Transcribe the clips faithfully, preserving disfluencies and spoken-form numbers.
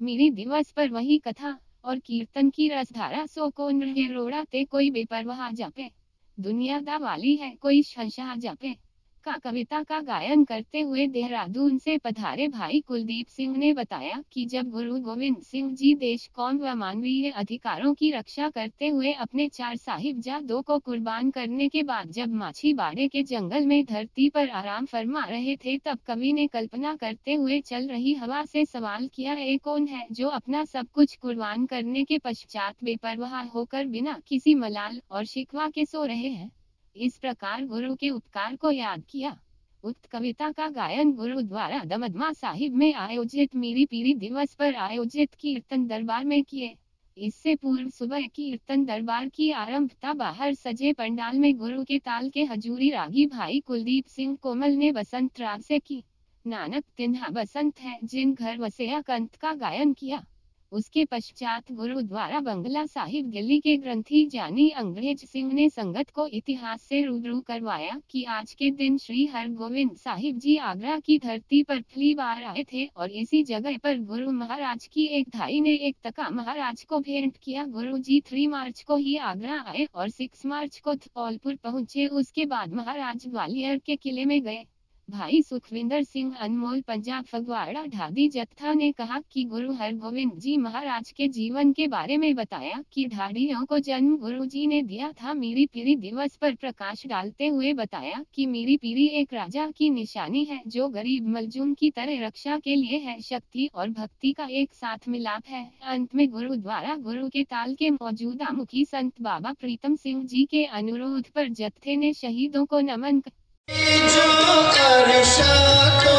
मेरी दिवस पर वही कथा और कीर्तन की रसधारा सो को नृत्य रोड़ा ते कोई बेपरवाह जापे, दुनिया दा वाली है कोई शहंशाह जापे का कविता का गायन करते हुए देहरादून से पधारे भाई कुलदीप सिंह ने बताया कि जब गुरु गोविंद सिंह जी देश कौम व मानवीय अधिकारों की रक्षा करते हुए अपने चार साहिबजादों को कुर्बान करने के बाद जब माछी बाड़े के जंगल में धरती पर आराम फरमा रहे थे, तब कवि ने कल्पना करते हुए चल रही हवा से सवाल किया, ये कौन है जो अपना सब कुछ कुर्बान करने के पश्चात बेपरवाह होकर बिना किसी मलाल और शिकवा के सो रहे हैं। इस प्रकार गुरु के उपकार को याद किया। उक्त कविता का गायन गुरुद्वारा दमदमा साहिब में आयोजित मीरी पीरी दिवस पर आयोजित कीर्तन दरबार में किए। इससे पूर्व सुबह कीर्तन दरबार की आरंभता बाहर सजे पंडाल में गुरु के ताल के हजूरी रागी भाई कुलदीप सिंह कोमल ने बसंत राग से की। नानक तिन्हा बसंत है जिन घर वसया कंत का गायन किया। उसके पश्चात गुरुद्वारा बंगला साहिब दिल्ली के ग्रंथी जानी अंग्रेज सिंह ने संगत को इतिहास से रूबरू करवाया कि आज के दिन श्री हरगोविंद साहिब जी आगरा की धरती पर पहली बार आए थे और इसी जगह पर गुरु महाराज की एक धाई ने एक तका महाराज को भेंट किया। गुरु जी थ्री मार्च को ही आगरा आए और सिक्स मार्च को धौलपुर पहुँचे। उसके बाद महाराज ग्वालियर के किले में गए। भाई सुखविंदर सिंह अनमोल पंजाब फगवाड़ा ढाडी जत्था ने कहा कि गुरु हरगोविंद जी महाराज के जीवन के बारे में बताया कि ढाडियों को जन्म गुरु जी ने दिया था। मीरी पीरी दिवस पर प्रकाश डालते हुए बताया कि मीरी पीरी एक राजा की निशानी है जो गरीब मलजूम की तरह रक्षा के लिए है। शक्ति और भक्ति का एक साथ मिलाप है। अंत में गुरुद्वारा गुरु के ताल के मौजूदा मुखी संत बाबा प्रीतम सिंह जी के अनुरोध पर जत्थे ने शहीदों को नमन जो अरशा को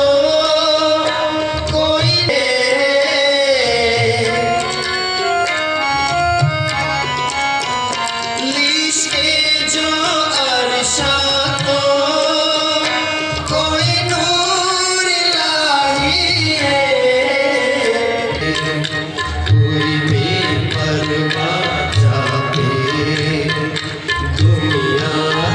कोई लिश्के जो अरशा को कोई नूर लाही है, कोई बेपरवाह जाके दुनिया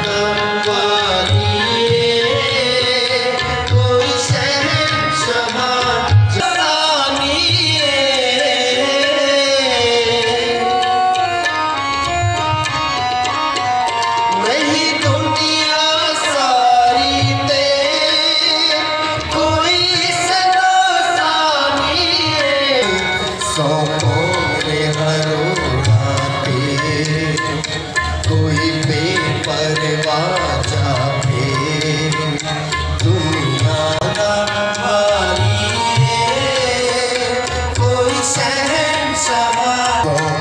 कोई बेपरवाह जाके दुनिया वाली है, कोई शहंशाह